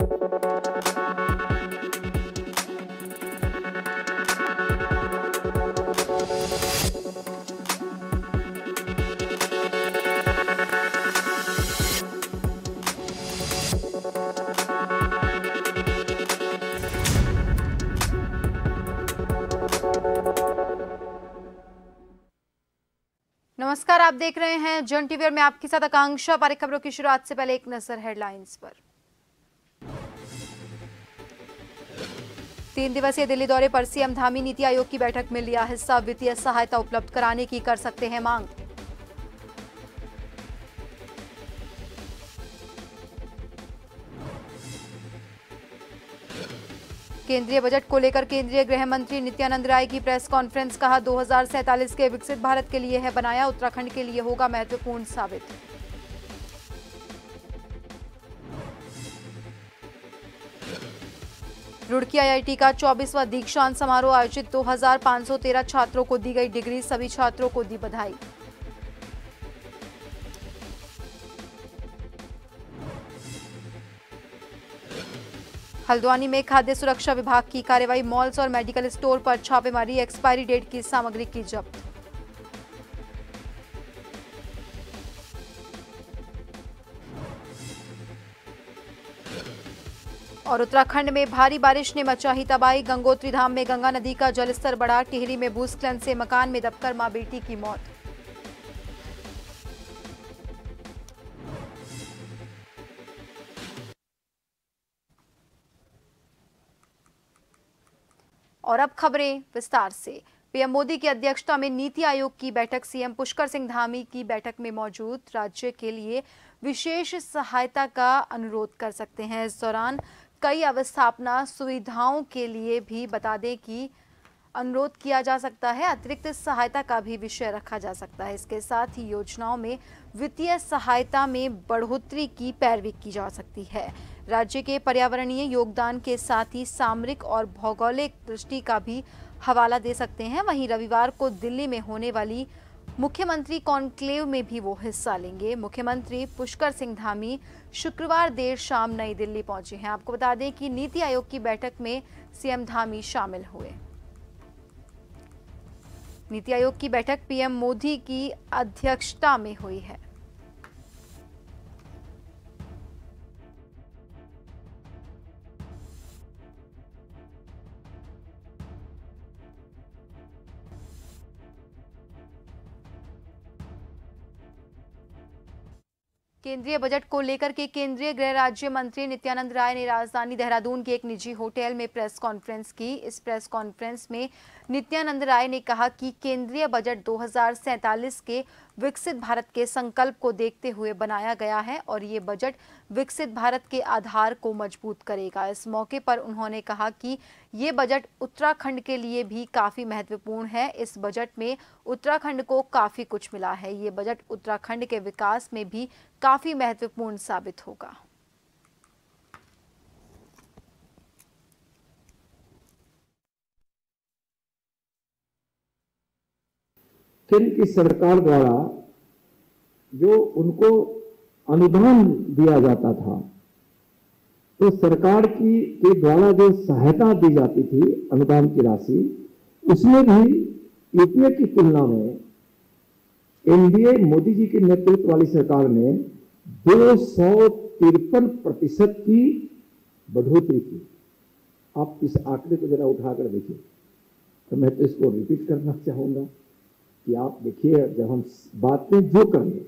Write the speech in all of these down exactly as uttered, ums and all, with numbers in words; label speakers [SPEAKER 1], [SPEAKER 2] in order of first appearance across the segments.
[SPEAKER 1] नमस्कार, आप देख रहे हैं जन टीवी और मैं आपके साथ आकांक्षा पारिक। खबरों की शुरुआत से पहले एक नजर हेडलाइंस पर। तीन दिवसीय दिल्ली दौरे पर सीएम धामी नीति आयोग की बैठक में लिया हिस्सा। वित्तीय सहायता उपलब्ध कराने की कर सकते हैं मांग। केंद्रीय बजट को लेकर केंद्रीय गृह मंत्री नित्यानंद राय की प्रेस कॉन्फ्रेंस। कहा दो हजार सैंतालीस के विकसित भारत के लिए है बनाया, उत्तराखंड के लिए होगा महत्वपूर्ण साबित। रुड़की आईआईटी का चौबीसवां दीक्षांत समारोह आयोजित। दो हजार पाँच सौ तेरह छात्रों को दी गई डिग्री। सभी छात्रों को दी बधाई। हल्द्वानी में खाद्य सुरक्षा विभाग की कार्रवाई। मॉल्स और मेडिकल स्टोर पर छापेमारी। एक्सपायरी डेट की सामग्री की जब्त। और उत्तराखंड में भारी बारिश ने मचाही तबाही। गंगोत्री धाम में गंगा नदी का जलस्तर बढ़ा। टिहरी में भूस्खलन से मकान में दबकर मां बेटी की मौत। और अब खबरें विस्तार से। पीएम मोदी की अध्यक्षता में नीति आयोग की बैठक। सीएम पुष्कर सिंह धामी की बैठक में मौजूद राज्य के लिए विशेष सहायता का अनुरोध कर सकते हैं। इस दौरान कई अवस्थापना सुविधाओं के लिए भी बता दें कि अनुरोध किया जा सकता है। अतिरिक्त सहायता का भी विषय रखा जा सकता है। इसके साथ ही योजनाओं में वित्तीय सहायता में बढ़ोतरी की पैरवी की जा सकती है। राज्य के पर्यावरणीय योगदान के साथ ही सामरिक और भौगोलिक दृष्टि का भी हवाला दे सकते हैं। वहीं रविवार को दिल्ली में होने वाली मुख्यमंत्री कॉन्क्लेव में भी वो हिस्सा लेंगे। मुख्यमंत्री पुष्कर सिंह धामी शुक्रवार देर शाम नई दिल्ली पहुंचे हैं। आपको बता दें कि नीति आयोग की बैठक में सीएम धामी शामिल हुए। नीति आयोग की बैठक पीएम मोदी की अध्यक्षता में हुई है। केंद्रीय बजट को लेकर के केंद्रीय गृह राज्य मंत्री नित्यानंद राय ने राजधानी देहरादून के एक निजी होटल में प्रेस कॉन्फ्रेंस की। इस प्रेस कॉन्फ्रेंस में नित्यानंद राय ने कहा कि केंद्रीय बजट दो हजार सैंतालीस के विकसित भारत के संकल्प को देखते हुए बनाया गया है और ये बजट विकसित भारत के आधार को मजबूत करेगा। इस मौके पर उन्होंने कहा कि ये बजट उत्तराखंड के लिए भी काफी महत्वपूर्ण है। इस बजट में उत्तराखंड को काफी कुछ मिला है। ये बजट उत्तराखंड के विकास में भी काफी महत्वपूर्ण साबित होगा।
[SPEAKER 2] केंद्र की सरकार द्वारा जो उनको अनुदान दिया जाता था, तो सरकार की के द्वारा जो सहायता दी जाती थी अनुदान की राशि, उसमें भी यूपीए की तुलना में एनडीए मोदी जी के नेतृत्व वाली सरकार ने दो सौ तिरपन प्रतिशत की बढ़ोतरी की। आप इस आंकड़े को जरा उठाकर देखिए। तो मैं तो इसको रिपीट करना चाहूंगा कि आप देखिए, जब हम बातें जो करेंगे,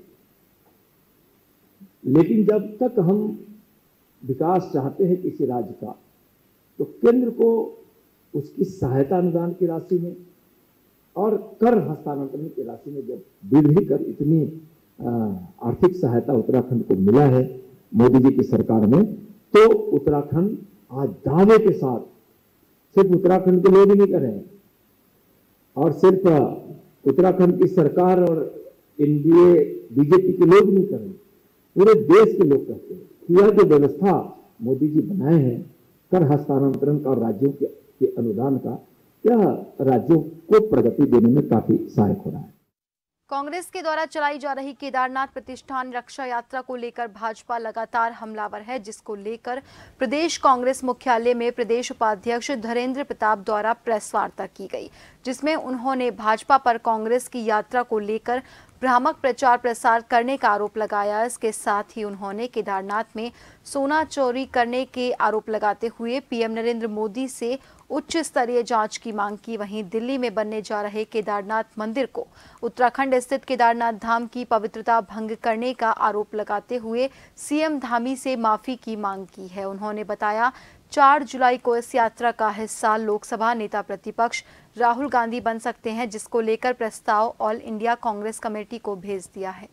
[SPEAKER 2] लेकिन जब तक हम विकास चाहते हैं किसी राज्य का, तो केंद्र को उसकी सहायता अनुदान की राशि में और कर हस्तांतरण की राशि में जब वृद्धि कर इतनी आर्थिक सहायता उत्तराखंड को मिला है मोदी जी की सरकार में, तो उत्तराखंड आज दावे के साथ, सिर्फ उत्तराखंड के लोग ही नहीं कर रहे हैं और सिर्फ उत्तराखंड की सरकार और एनडीए बीजेपी के लोग नहीं कर रहे, पूरे देश के लोग कहते हैं कि यह जो व्यवस्था मोदी जी बनाए हैं कर हस्तांतरण का और राज्यों के, के अनुदान का, यह राज्यों को प्रगति देने में काफी सहायक हो रहा है।
[SPEAKER 1] कांग्रेस के द्वारा चलाई जा रही केदारनाथ प्रतिष्ठान रक्षा यात्रा को लेकर भाजपा लगातार हमलावर है, जिसको लेकर प्रदेश कांग्रेस मुख्यालय में प्रदेश उपाध्यक्ष धीरेन्द्र प्रताप द्वारा प्रेस वार्ता की गई, जिसमें उन्होंने भाजपा पर कांग्रेस की यात्रा को लेकर भ्रामक प्रचार प्रसार करने का आरोप लगाया। इसके साथ ही उन्होंने केदारनाथ में सोना चोरी करने के आरोप लगाते हुए पीएम नरेंद्र मोदी से उच्च स्तरीय जांच की मांग की। वहीं दिल्ली में बनने जा रहे केदारनाथ मंदिर को उत्तराखंड स्थित केदारनाथ धाम की पवित्रता भंग करने का आरोप लगाते हुए सीएम धामी से माफी की मांग की है। उन्होंने बताया चार जुलाई को इस यात्रा का हिस्सा लोकसभा नेता प्रतिपक्ष राहुल गांधी बन सकते हैं, जिसको लेकर प्रस्ताव ऑल इंडिया कांग्रेस कमेटी को भेज दिया है।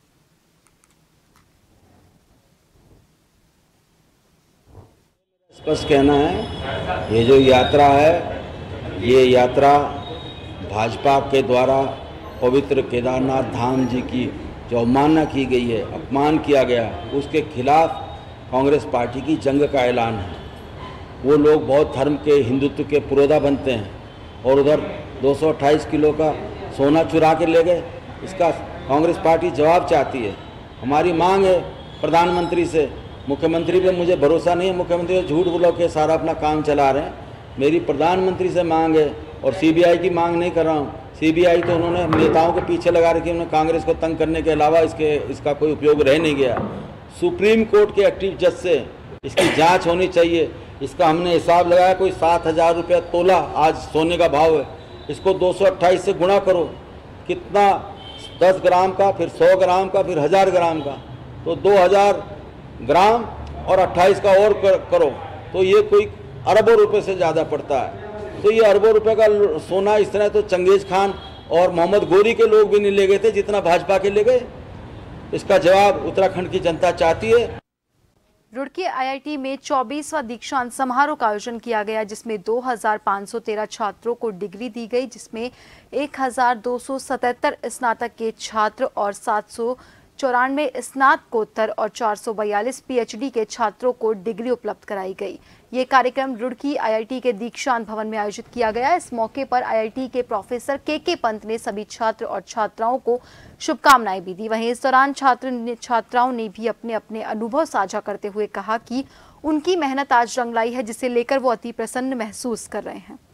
[SPEAKER 3] स्पष्ट कहना है, ये जो यात्रा है, ये यात्रा भाजपा के द्वारा पवित्र केदारनाथ धाम जी की जो अवमानना की गई है, अपमान किया गया, उसके खिलाफ कांग्रेस पार्टी की जंग का ऐलान है। वो लोग बौद्ध धर्म के हिंदुत्व के पुरोधा बनते हैं और उधर दो सौ अट्ठाईस किलो का सोना चुरा के ले गए। इसका कांग्रेस पार्टी जवाब चाहती है। हमारी मांग है प्रधानमंत्री से, मुख्यमंत्री पे मुझे भरोसा नहीं है, मुख्यमंत्री झूठ बोल के सारा अपना काम चला रहे हैं। मेरी प्रधानमंत्री से मांग है और सीबीआई की मांग नहीं कर रहा हूँ। सीबीआई तो उन्होंने नेताओं के पीछे लगा रखी, उन्होंने कांग्रेस को तंग करने के अलावा इसके इसका कोई उपयोग रह नहीं गया। सुप्रीम कोर्ट के एक्टिव जज से इसकी जांच होनी चाहिए। इसका हमने हिसाब लगाया, कोई सात हज़ार रुपया तोला आज सोने का भाव है। इसको दो सौ अट्ठाईस से गुणा करो, कितना, दस ग्राम का, फिर सौ ग्राम का, फिर हज़ार ग्राम का, तो दो हज़ार ग्राम और अट्ठाईस का और करो तो ये कोई अरबों रुपए से ज़्यादा पड़ता है। तो ये अरबों रुपए का सोना इस तरह तो चंगेज खान और मोहम्मद गोरी के लोग भी नहीं ले गए थे जितना भाजपा के ले गए। इसका जवाब उत्तराखंड की जनता चाहती है।
[SPEAKER 1] रुड़की आईआईटी में चौबीसवां दीक्षांत समारोह का आयोजन किया गया, जिसमें दो हज़ार पाँच सौ तेरह छात्रों को डिग्री दी गई, जिसमें एक हज़ार दो सौ सतहत्तर स्नातक के छात्र और सात सौ चौरानवे स्नातकोत्तर और चार सौ बयालीस पीएचडी के छात्रों को डिग्री उपलब्ध कराई गई। ये कार्यक्रम रुड़की आईआईटी के दीक्षांत भवन में आयोजित किया गया। इस मौके पर आईआईटी के प्रोफेसर के के पंत ने सभी छात्र और छात्राओं को शुभकामनाएं भी दी। वहीं इस दौरान छात्र ने छात्राओं ने भी अपने अपने अनुभव साझा करते हुए कहा कि उनकी मेहनत आज रंग लाई है, जिसे लेकर वो अति प्रसन्न महसूस कर रहे हैं।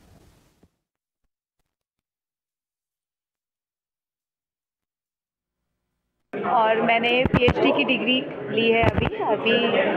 [SPEAKER 4] और मैंने पीएचडी की डिग्री ली है अभी अभी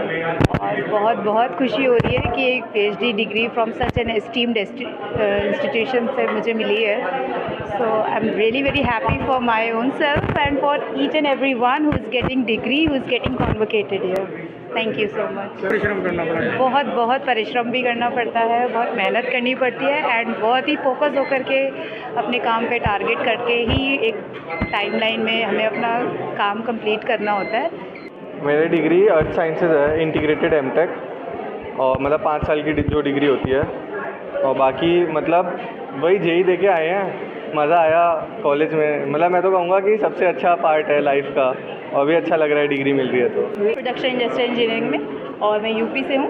[SPEAKER 4] और बहुत बहुत खुशी हो रही है कि एक PhD degree from such an esteemed institution से मुझे मिली है। So I am really very happy for my own self and for each and every one who is getting degree, who is getting convocated here. Thank you so much.
[SPEAKER 5] परिश्रम करना पड़ता है,
[SPEAKER 4] बहुत बहुत परिश्रम भी करना पड़ता है, बहुत मेहनत करनी पड़ती है एंड बहुत ही फोकस होकर के अपने काम पे टारगेट करके ही एक टाइमलाइन में हमें अपना काम कंप्लीट करना होता है।
[SPEAKER 5] मेरी डिग्री अर्थ साइंसेज है, इंटीग्रेटेड एमटेक, और मतलब पाँच साल की जो डिग्री होती है। और बाकी मतलब वही जेई दे के आए हैं, मज़ा आया कॉलेज में। मतलब मैं तो कहूँगा कि सबसे अच्छा पार्ट है लाइफ का, और भी अच्छा लग रहा है डिग्री मिल रही है तो।
[SPEAKER 4] प्रोडक्शन इंडस्ट्रियल इंजीनियरिंग में, और मैं यूपी से हूँ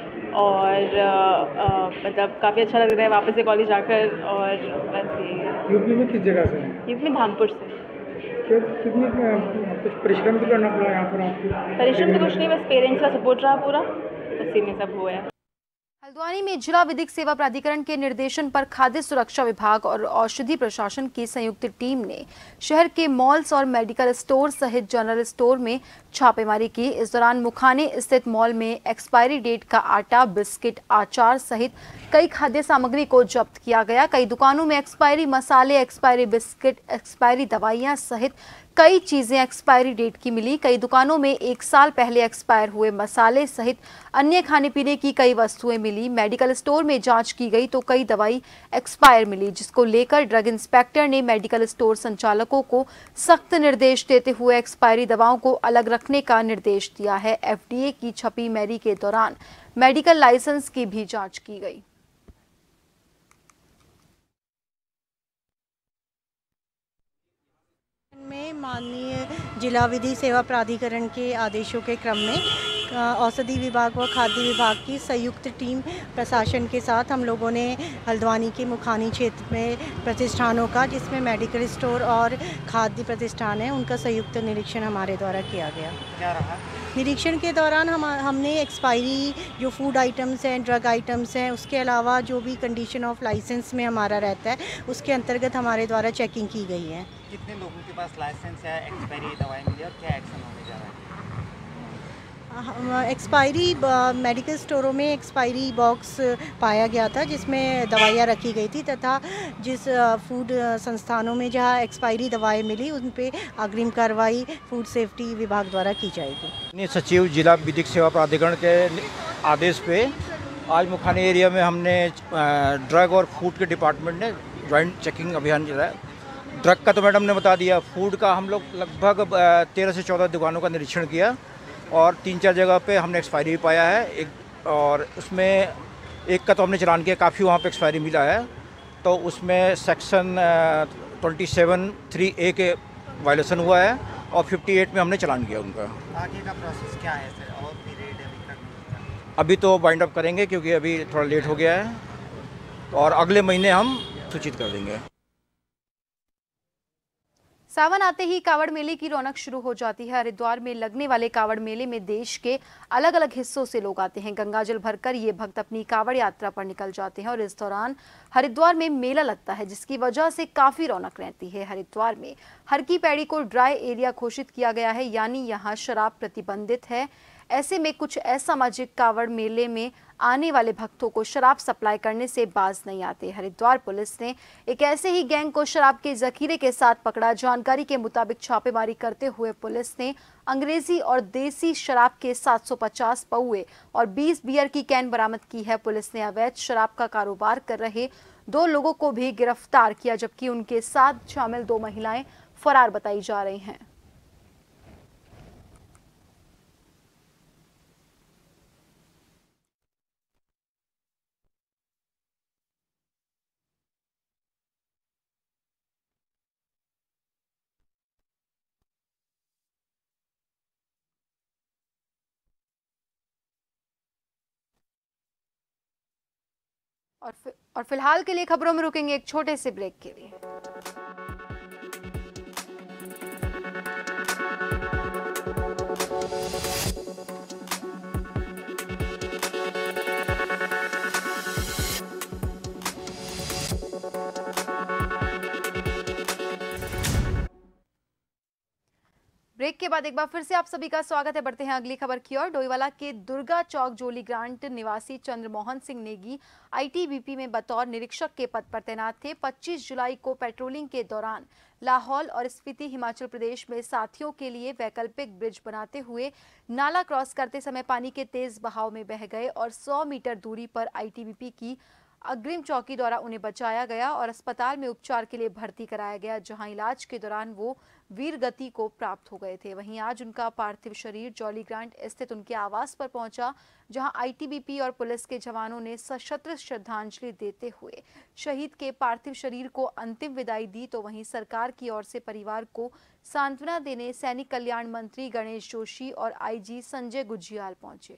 [SPEAKER 4] और आ, आ, मतलब काफ़ी अच्छा लग रहा है वापस से कॉलेज आकर। और बस ये
[SPEAKER 5] यूपी में किस जगह से?
[SPEAKER 4] यूपी में धामपुर से।
[SPEAKER 5] कितनी कुछ परिश्रम भी करना पड़ा यहाँ पर आपको?
[SPEAKER 4] परिश्रम तो कुछ नहीं, बस पेरेंट्स का सपोर्ट रहा पूरा, उसी में सब हुआ है।
[SPEAKER 1] हल्द्वानी में जिला विधिक सेवा प्राधिकरण के निर्देशन पर खाद्य सुरक्षा विभाग और औषधि प्रशासन की संयुक्त टीम ने शहर के मॉल्स और मेडिकल स्टोर सहित जनरल स्टोर में छापेमारी की। इस दौरान मुखाने स्थित मॉल में एक्सपायरी डेट का आटा, बिस्किट, अचार सहित कई खाद्य सामग्री को जब्त किया गया। कई दुकानों में एक्सपायरी मसाले, एक्सपायरी बिस्किट, एक्सपायरी दवाइयां सहित कई चीजें एक्सपायरी डेट की मिली। कई दुकानों में एक साल पहले एक्सपायर हुए मसाले सहित अन्य खाने पीने की कई वस्तुएं मिली। मेडिकल स्टोर में जांच की गई तो कई दवाई एक्सपायर मिली, जिसको लेकर ड्रग इंस्पेक्टर ने मेडिकल स्टोर संचालकों को सख्त निर्देश देते हुए एक्सपायरी दवाओं को अलग रखने का निर्देश दिया है। एफडीए की छपी मैरी के दौरान मेडिकल लाइसेंस की भी जाँच की गई।
[SPEAKER 6] में माननीय जिला विधि सेवा प्राधिकरण के आदेशों के क्रम में औषधि विभाग व खाद्य विभाग की संयुक्त टीम प्रशासन के साथ हम लोगों ने हल्द्वानी के मुखानी क्षेत्र में प्रतिष्ठानों का, जिसमें मेडिकल स्टोर और खाद्य प्रतिष्ठान है, उनका संयुक्त निरीक्षण हमारे द्वारा किया गया।
[SPEAKER 7] क्या रहा
[SPEAKER 6] निरीक्षण के दौरान हम हमने एक्सपायरी जो फूड आइटम्स हैं, ड्रग आइटम्स हैं, उसके अलावा जो भी कंडीशन ऑफ लाइसेंस में हमारा रहता है, उसके अंतर्गत हमारे द्वारा चेकिंग की गई है।
[SPEAKER 7] कितने लोगों के पास लाइसेंस या एक्सपायरी दवाई मिली और क्या एक्शन होने जा रहा है?
[SPEAKER 6] एक्सपायरी मेडिकल स्टोरों में एक्सपायरी बॉक्स पाया गया था जिसमें दवाइयाँ रखी गई थी, तथा जिस फूड संस्थानों में जहाँ एक्सपायरी दवाएं मिली उन पे अग्रिम कार्रवाई फूड सेफ्टी विभाग द्वारा की जाएगी।
[SPEAKER 8] सचिव जिला विधिक सेवा प्राधिकरण के आदेश पे आज मुखानी एरिया में हमने ड्रग और फूड के डिपार्टमेंट ने ज्वाइंट चेकिंग अभियान चलाया। ड्रग का तो मैडम ने बता दिया, फूड का हम लोग लगभग तेरह से चौदह दुकानों का निरीक्षण किया और तीन चार जगह पे हमने एक्सपायरी भी पाया है। एक और उसमें एक का तो हमने चलान किया, काफ़ी वहाँ पे एक्सपायरी मिला है, तो उसमें section twenty seven three A के वायलेशन हुआ है और फिफ्टी एट में हमने चलान किया उनका।
[SPEAKER 7] आगे का प्रोसेस क्या है सर? और भी रेट अभी तक?
[SPEAKER 8] अभी तो बाइंड अप करेंगे क्योंकि अभी थोड़ा लेट हो गया है और अगले महीने हम सूचित कर देंगे।
[SPEAKER 1] सावन आते ही कावड़ मेले की रौनक शुरू हो जाती है। हरिद्वार में लगने वाले कावड़ मेले में देश के अलग अलग हिस्सों से लोग आते हैं। गंगाजल भरकर ये भक्त अपनी कावड़ यात्रा पर निकल जाते हैं और इस दौरान हरिद्वार में मेला लगता है, जिसकी वजह से काफी रौनक रहती है। हरिद्वार में हर की पैड़ी को ड्राई एरिया घोषित किया गया है, यानी यहाँ शराब प्रतिबंधित है। ऐसे में कुछ असामाजिक कावड़ मेले में आने वाले भक्तों को शराब सप्लाई करने से बाज नहीं आते। हरिद्वार पुलिस ने एक ऐसे ही गैंग को शराब के जखीरे के साथ पकड़ा। जानकारी के मुताबिक छापेमारी करते हुए पुलिस ने अंग्रेजी और देसी शराब के सात सौ पचास पौए और बीस बियर की कैन बरामद की है। पुलिस ने अवैध शराब का कारोबार कर रहे दो लोगों को भी गिरफ्तार किया, जबकि उनके साथ शामिल दो महिलाएं फरार बताई जा रही हैं। और फि, और फिलहाल के लिए खबरों में रुकेंगे एक छोटे से ब्रेक के लिए। ब्रेक के बाद एक बार फिर से आप सभी का स्वागत है। बढ़ते हैं अगली खबर की ओर। डोईवाला के दुर्गा चौक जोली ग्रांट निवासी चंद्रमोहन सिंह नेगी आईटीबीपी में बतौर निरीक्षक के पद पर तैनात थे। पच्चीस जुलाई को पेट्रोलिंग के दौरान लाहौल और स्पीति हिमाचल प्रदेश में साथियों के लिए वैकल्पिक ब्रिज बनाते हुए नाला क्रॉस करते समय पानी के तेज बहाव में बह गए और सौ मीटर दूरी पर आईटीबीपी की अग्रिम चौकी द्वारा उन्हें बचाया गया और अस्पताल में उपचार के लिए भर्ती कराया गया, जहां इलाज के दौरान वो वीर गति को प्राप्त हो गए थे। वहीं आज उनका पार्थिव शरीर जॉली ग्रांट स्थित उनके आवास पर पहुंचा, जहां आईटीबीपी और पुलिस के जवानों ने सशस्त्र श्रद्धांजलि देते हुए शहीद के पार्थिव शरीर को अंतिम विदाई दी। तो वहीं सरकार की ओर से परिवार को सांत्वना देने सैनिक कल्याण मंत्री गणेश जोशी और आईजी संजय गुज्जियाल पहुंचे।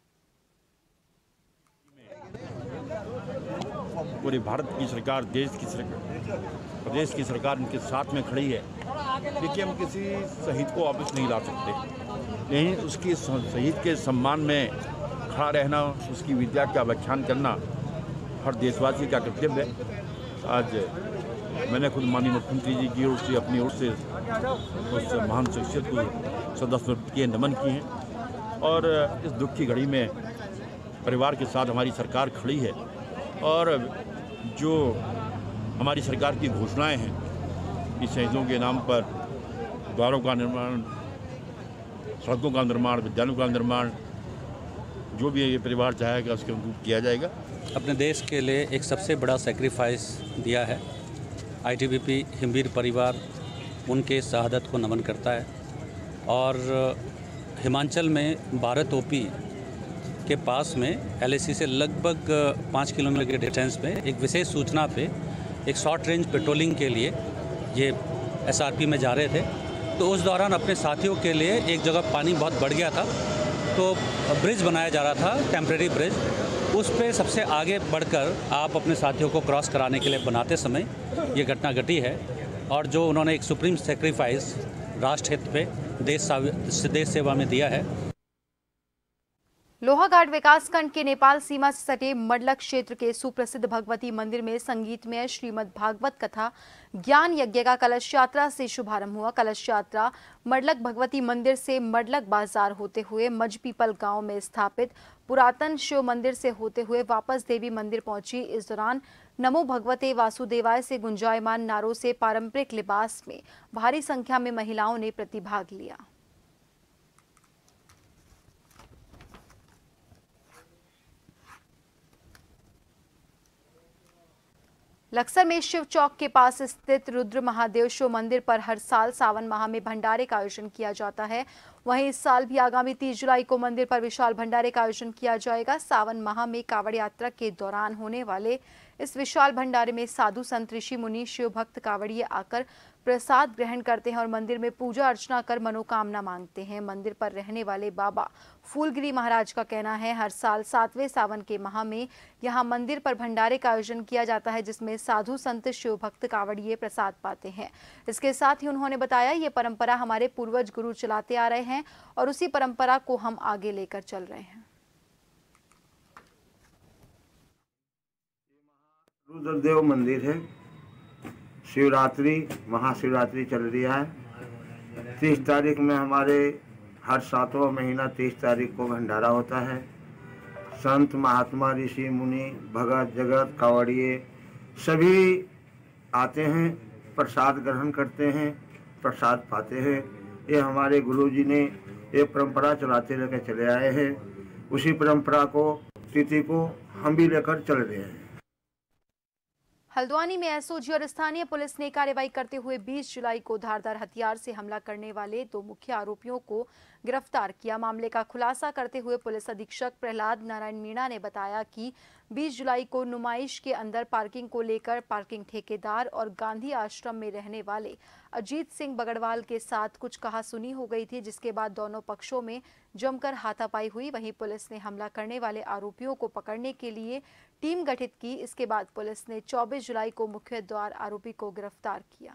[SPEAKER 9] पूरे भारत की सरकार, देश की सरकार, प्रदेश की सरकार इनके साथ में खड़ी है। देखिए, हम किसी शहीद को वापस नहीं ला सकते, लेकिन उसकी शहीद के सम्मान में खड़ा रहना, उसकी विद्या का व्याख्यान करना हर देशवासी का कर्तव्य है। आज मैंने खुद माननीय मुख्यमंत्री जी की ओर से अपनी ओर से उस महान शख्सियत को श्रद्धासुमन किए, नमन किए हैं और इस दुख की घड़ी में परिवार के साथ हमारी सरकार खड़ी है। और जो हमारी सरकार की घोषणाएं हैं कि शहीदों के नाम पर द्वारों का निर्माण, सड़कों का निर्माण, विद्यालयों का निर्माण, जो भी ये परिवार चाहेगा उसके अनुरूप किया जाएगा।
[SPEAKER 10] अपने देश के लिए एक सबसे बड़ा सेक्रीफाइस दिया है। आईटीबीपी हिमवीर परिवार उनके शहादत को नमन करता है। और हिमाचल में भारत ओपी के पास में एलएसी से लगभग पाँच किलोमीटर के डिस्टेंस पे एक विशेष सूचना पे एक शॉर्ट रेंज पेट्रोलिंग के लिए ये एसआरपी में जा रहे थे। तो उस दौरान अपने साथियों के लिए एक जगह पानी बहुत बढ़ गया था तो ब्रिज बनाया जा रहा था, टेम्परेरी ब्रिज, उस पे सबसे आगे बढ़कर आप अपने साथियों को क्रॉस कराने के लिए बनाते समय ये घटना घटी है। और जो उन्होंने एक सुप्रीम सेक्रीफाइस राष्ट्र हित पे देश देश सेवा में दिया है।
[SPEAKER 1] लोहाघाट विकासखंड के नेपाल सीमा से सटे मडलक क्षेत्र के सुप्रसिद्ध भगवती मंदिर में संगीतमय श्रीमद् भागवत कथा ज्ञान यज्ञ का कलश यात्रा से शुभारंभ हुआ। कलश यात्रा मडलक भगवती मंदिर से मडलक बाजार होते हुए मजपीपल गांव में स्थापित पुरातन शिव मंदिर से होते हुए वापस देवी मंदिर पहुंची। इस दौरान नमो भगवते वासुदेवाय से गुंजायमान नारों से पारंपरिक लिबास में भारी संख्या में महिलाओं ने प्रतिभाग लिया। लक्सर में शिव चौक के पास स्थित रुद्र महादेव शिव मंदिर पर हर साल सावन माह में भंडारे का आयोजन किया जाता है। वहीं इस साल भी आगामी तीस जुलाई को मंदिर पर विशाल भंडारे का आयोजन किया जाएगा। सावन माह में कांवड़ यात्रा के दौरान होने वाले इस विशाल भंडारे में साधु संत ऋषि मुनि शिव भक्त कांवड़िए आकर प्रसाद ग्रहण करते हैं और मंदिर में पूजा अर्चना कर मनोकामना मांगते हैं। मंदिर पर रहने वाले बाबा फूलगिरी महाराज का कहना है हर साल सातवें सावन के माह में यहां मंदिर पर भंडारे का आयोजन किया जाता है, जिसमें साधु संत शिव भक्त कांवड़िए प्रसाद पाते हैं। इसके साथ ही उन्होंने बताया ये परंपरा हमारे पूर्वज गुरु चलाते आ रहे हैं और उसी परंपरा को हम आगे लेकर चल रहे हैं।
[SPEAKER 11] रुद्रदेव मंदिर है, शिवरात्रि महाशिवरात्रि चल रही है। तीस तारीख में हमारे हर सातवां महीना तीस तारीख को भंडारा होता है। संत महात्मा ऋषि मुनि भगत जगत कांवड़िए सभी आते हैं, प्रसाद ग्रहण करते हैं, प्रसाद पाते हैं। ये हमारे गुरुजी ने ये परंपरा चलाते लेकर चले आए हैं। उसी परंपरा को तिथि को हम भी लेकर चल रहे हैं।
[SPEAKER 1] हल्द्वानी में एसओजी और स्थानीय पुलिस ने कार्रवाई करते हुए बीस जुलाई को धारदार हथियार से हमला करने वाले दो मुख्य आरोपियों को गिरफ्तार किया। मामले का खुलासा करते हुए पुलिस अधीक्षक प्रहलाद नारायण मीणा ने बताया कि बीस जुलाई को नुमाइश के अंदर पार्किंग को लेकर पार्किंग ठेकेदार और गांधी आश्रम में रहने वाले अजीत सिंह बगड़वाल के साथ कुछ कहासुनी हो गई थी, जिसके बाद दोनों पक्षों में जमकर हाथापाई हुई। वहीं पुलिस ने हमला करने वाले आरोपियों को पकड़ने के लिए टीम गठित की। इसके बाद पुलिस ने चौबीस जुलाई को मुख्य द्वार आरोपी को गिरफ्तार किया।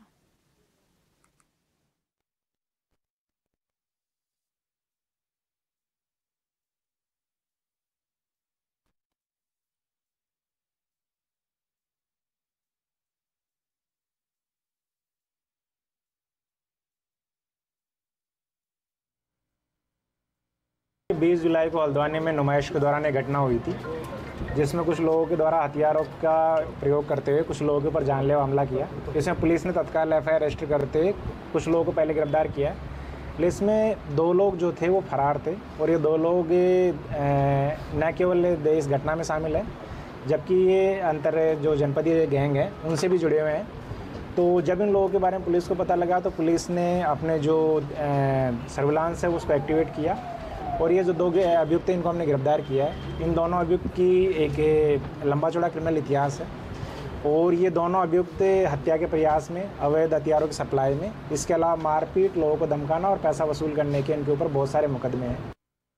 [SPEAKER 12] बीस जुलाई को हल्द्वानी में नुमाइश के दौरान एक घटना हुई थी, जिसमें कुछ लोगों के द्वारा हथियारों का प्रयोग करते हुए कुछ लोगों के ऊपर जानलेवा हमला किया। इसमें पुलिस ने तत्काल एफ आई आर रजिस्टर करते हुए कुछ लोगों को पहले गिरफ्तार किया। इसमें दो लोग जो थे वो फरार थे और ये दो लोग न केवल इस घटना में शामिल हैं, जबकि ये अंतर जो जनपदीय गैंग है उनसे भी जुड़े हुए हैं। तो जब इन लोगों के बारे में पुलिस को पता लगा तो पुलिस ने अपने जो सर्विलांस है उसको एक्टिवेट किया और ये जो दो अभियुक्त हैं इनको हमने गिरफ्तार किया है। इन दोनों अभियुक्त की एक लंबा चौड़ा क्रिमिनल इतिहास है और ये दोनों अभियुक्त हत्या के प्रयास में, अवैध हथियारों की सप्लाई में, इसके अलावा मारपीट, लोगों को धमकाना और पैसा वसूल करने के इनके ऊपर बहुत सारे मुकदमे हैं।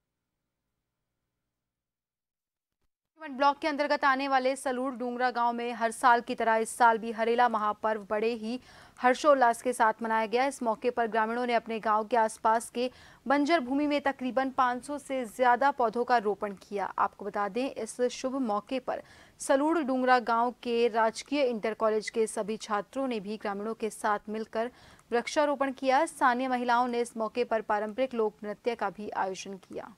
[SPEAKER 1] ब्लॉक के अंतर्गत आने वाले सलूड़ डूंगरा गांव में हर साल की तरह इस साल भी हरेला महापर्व बड़े ही हर्षोल्लास के साथ मनाया गया। इस मौके पर ग्रामीणों ने अपने गांव के आसपास के बंजर भूमि में तकरीबन पाँच सौ से ज्यादा पौधों का रोपण किया। आपको बता दें इस शुभ मौके पर सलूड़ डूंगरा गांव के राजकीय इंटर कॉलेज के सभी छात्रों ने भी ग्रामीणों के साथ मिलकर वृक्षारोपण किया। स्थानीय महिलाओं ने इस मौके पर पारंपरिक लोक नृत्य का भी आयोजन किया।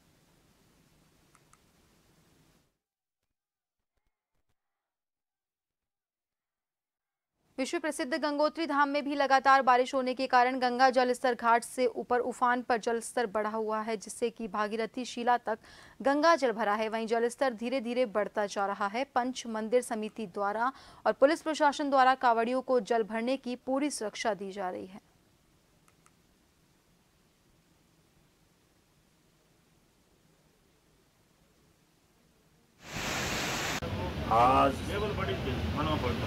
[SPEAKER 1] विश्व प्रसिद्ध गंगोत्री धाम में भी लगातार बारिश होने के कारण गंगा जलस्तर घाट से ऊपर उफान पर जलस्तर बढ़ा हुआ है, जिससे कि भागीरथी शिला तक गंगा जल भरा है। वहीं जलस्तर धीरे धीरे बढ़ता जा रहा है। पंच मंदिर समिति द्वारा और पुलिस प्रशासन द्वारा कांवड़ियों को जल भरने की पूरी सुरक्षा दी जा रही है।
[SPEAKER 13] आज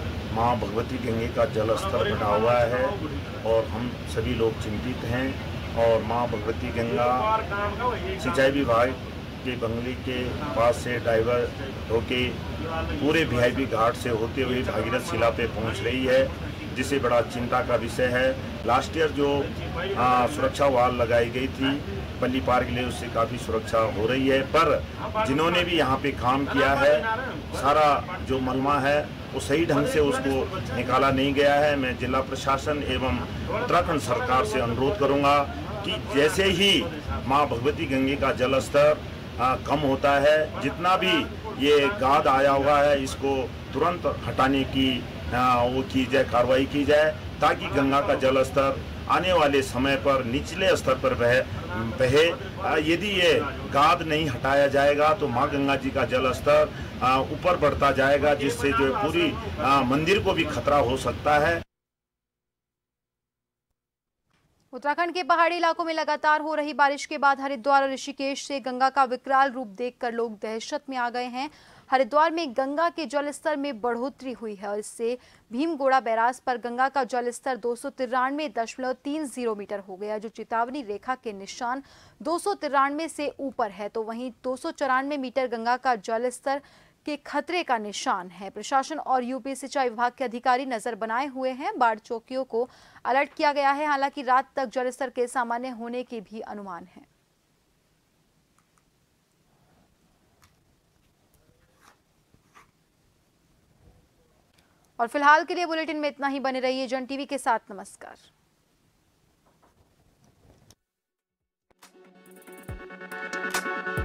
[SPEAKER 13] माँ भगवती गंगे का जल स्तर बढ़ा हुआ है और हम सभी लोग चिंतित हैं और माँ भगवती गंगा सिंचाई विभाग के बंगले के पास से ड्राइवर होके पूरे वीआईपी घाट से होते हुए भागीरथ शिला पे पहुंच रही है, जिसे बड़ा चिंता का विषय है। लास्ट ईयर जो आ, सुरक्षा वाल लगाई गई थी पल्ली पार के लिए, उससे काफ़ी सुरक्षा हो रही है, पर जिन्होंने भी यहाँ पे काम किया है, सारा जो मलमा है वो सही ढंग से उसको निकाला नहीं गया है। मैं जिला प्रशासन एवं उत्तराखंड सरकार से अनुरोध करूँगा कि जैसे ही माँ भगवती गंगे का जल स्तर कम होता है, जितना भी ये गाद आया हुआ है इसको तुरंत हटाने की आ, वो की जाए, कार्रवाई की जाए, ताकि गंगा का जल स्तर आने वाले समय पर निचले स्तर पर बहे बहे यदि ये गाद नहीं हटाया जाएगा तो माँ गंगा जी का जल स्तर ऊपर बढ़ता जाएगा, जिससे जो पूरी आ, मंदिर को भी खतरा हो सकता है।
[SPEAKER 1] उत्तराखंड के पहाड़ी इलाकों में लगातार हो रही बारिश के बाद हरिद्वार और ऋषिकेश से गंगा का विकराल रूप देखकर लोग दहशत में आ गए हैं। हरिद्वार में गंगा के जलस्तर में बढ़ोतरी हुई है और इससे भीमगोड़ा बैराज पर गंगा का जलस्तर दो सौ तिरानवे दशमलव तीन जीरो मीटर हो गया, जो चेतावनी रेखा के निशान दो सौ तिरानवे से ऊपर है। तो वहीं दो सौ चौरानवे मीटर गंगा का जलस्तर के खतरे का निशान है। प्रशासन और यूपी सिंचाई विभाग के अधिकारी नजर बनाए हुए हैं। बाढ़ चौकियों को अलर्ट किया गया है। हालांकि रात तक जलस्तर के सामान्य होने के भी अनुमान है। और फिलहाल के लिए बुलेटिन में इतना ही। बने रहिए जन टीवी के साथ। नमस्कार।